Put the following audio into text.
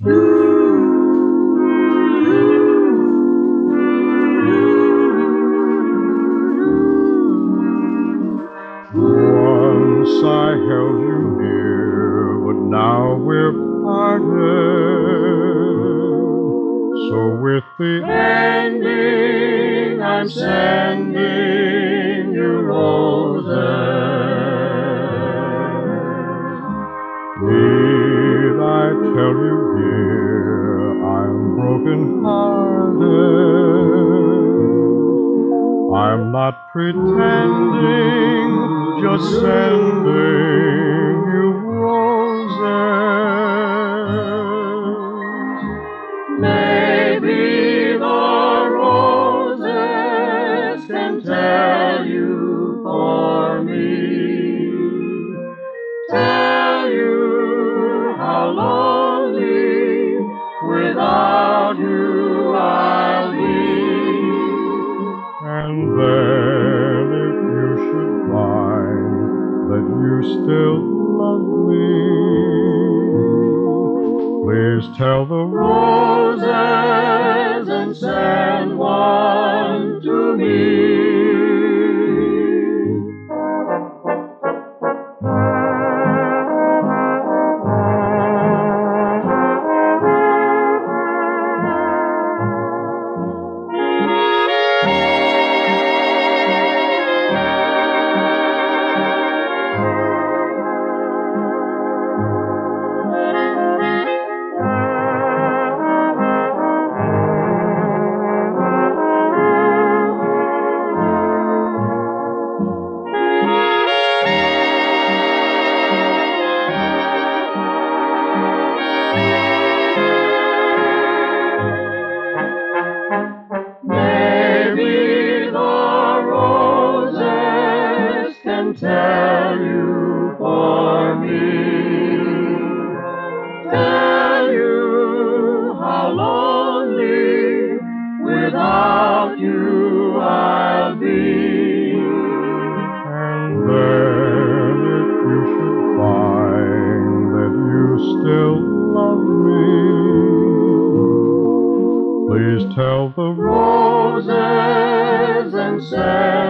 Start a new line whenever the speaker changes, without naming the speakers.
Once I held you near, but now we're parted. So with the ending, I'm sending you roses. Need I tell you, dear, I'm broken-hearted. I'm not pretending, just sending you roses. Maybe the roses can tell you for me, tell you how lonely without you I'll be. And then if you should find that you still love me, please tell the roses and send one to me. Tell you for me, tell you how lonely without you I'll be. And then if you should find that you still love me, please tell the roses and say